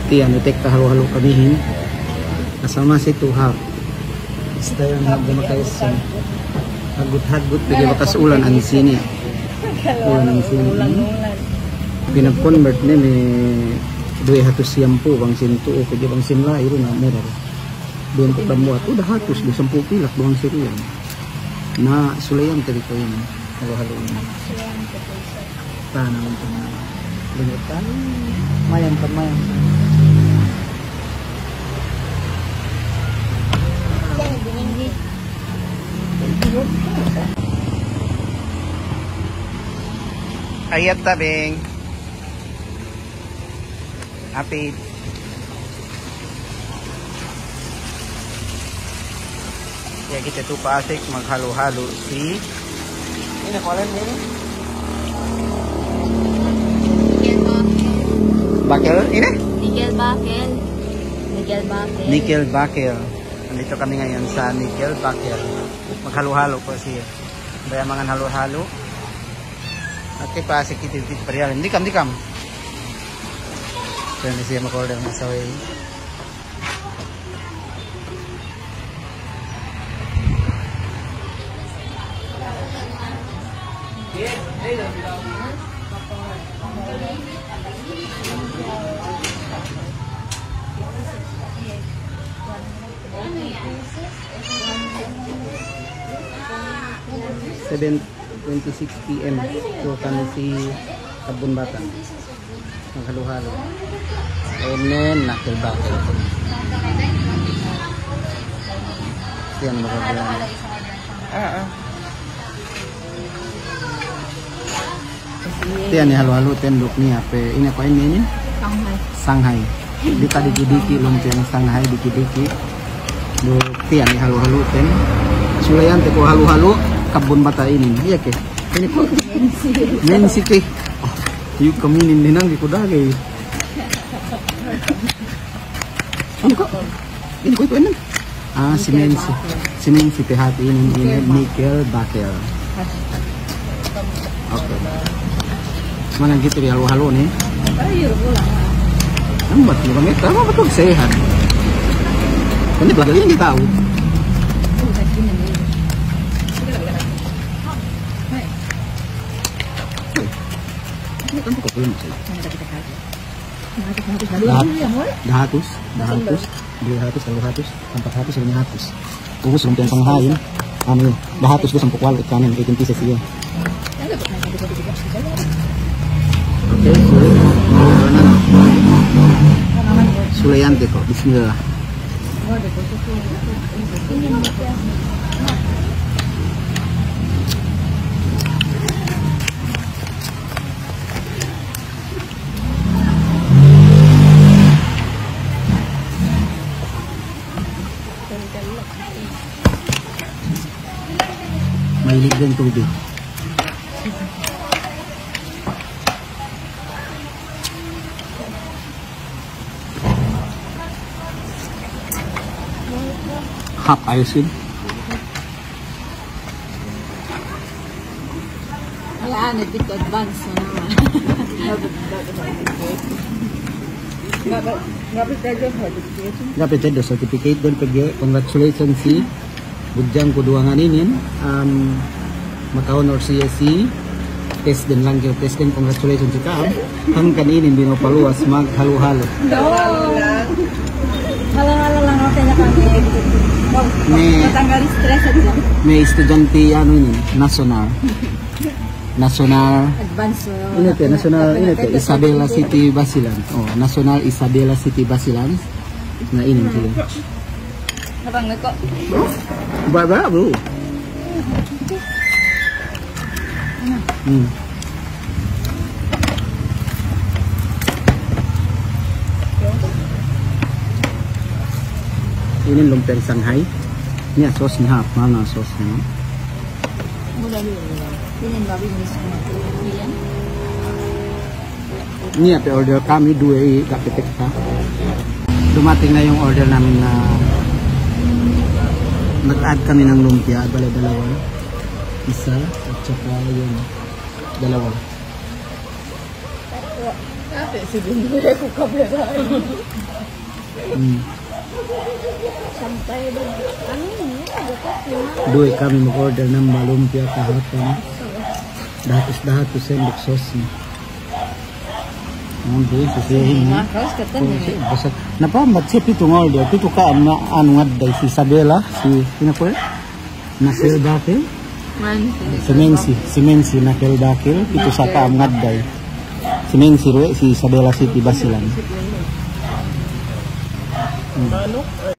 Tiyan, itek halo-halo kamihin. Kasama si Tuhap. Basta yung nagbumakaysan. Hagut-hagut, pwede bakas ulan ang sini. Ulan ang sini. Pinag-convert ni may 200 siyampu, bang sinto, o pwede bang sinla, iro na mura. Doon po kamuat, o dahatos, 10 pilak, bang siriyan. Na sulayan tadi ko yun. Halo-halo yun. Tanang ito na. Lungutan. Mayang. Ayat tabing. Apit. Ya kita tuh pasik maghalo-halo si ini kolen ini. Bakel ini? Nickel Bakel. Nandito kami ngayon sa Nickel Bakel. Maghalo-halo po siya. Baya mga halo-halo. At kay pasik kitip-kitip pa rin. Dikam. So hindi siya mag-order na sa way. Seven 26 PM so kami si Kabun Bata maghalo-halo enen nakil bakil yan magagawa yan ni halo-halo tendok niya pe ini apa ini Shanghai dika diki-diki lumpia Shanghai diki-diki do tiyan ni halo-halo ten sulayan te ko halo-halo Kabun Bata ini, iya ke? Ini kok main city. Oh, yuk kaminin ninang di kudagay. Ano kok? Ini kok itu Ah, simen city hati ini Nickel Bakel. Oke. Mana gitu ya halo-halo nih? Lambat 5 meter, apa betul sehat? Ini belakang ini tahu. Dahatus, 200, 300, 400, 500. Ubus lumpiang panghain. Ano, dahatus do sampok walo kanin 18 pieces iya. Oke, Sulayante kok. Bismillah. Mahilig din tubig. Hap ayusin. Wala na dito advance na naman. Dapat ada certificate dan pergi congratulations si Bujang kuduangan ini makaon or CSC test din lang yung test din congratulations si Kaam hangkan ini binopaluas mag halo-halo. Halo-halo lang ako na kami. Matanggalin stress aja. May estudyante ano ini national advance ini te national ini te Isabela City Basilan. Oh, national Isabela City Basilan. Nah ini dia. Abang nako. Ba bro. Ini lumpia Shanghai. Ini sosnya mana sosnya? Ini apa order kami 2 KPTK. Dumating na yung order namin na nag-add kami ng lumpia, dalawa. Isa at saka yung dalawa. Si Bindoy ko kamera. Sampai doon. Ano yun? Duwe kami mag-order ng malumpia kahapon. Dahatos sendok sauce niya. Ang duwe, sisihin niya. Nakros ka tani. Napambat siya pitong order. Pito ka ang ano nga day. Si Isabela, si Pinapoy, Nakil Bakil. Si Mensi Nakil Bakil. Pito sa ka ang nga day. Si Mensi Rue, si Isabela City Basilan.